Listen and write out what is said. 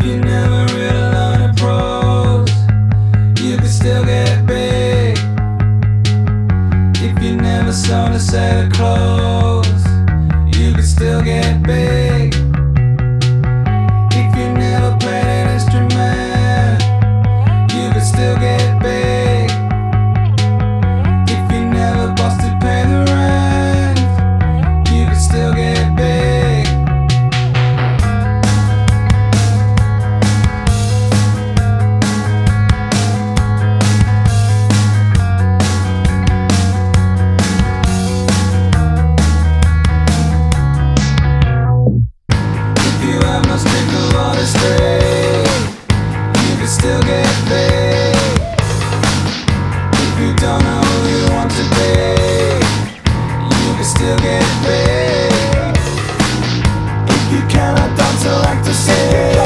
you never read a line of prose, you could still get big. If you never sewn a set of clothes, you could still get big. If you never played an instrument, you could still get big. If you never busted pay the rent, you could still get big. You can still get big. If you don't know who you want to be, you can still get big. If you cannot dance or act or sing,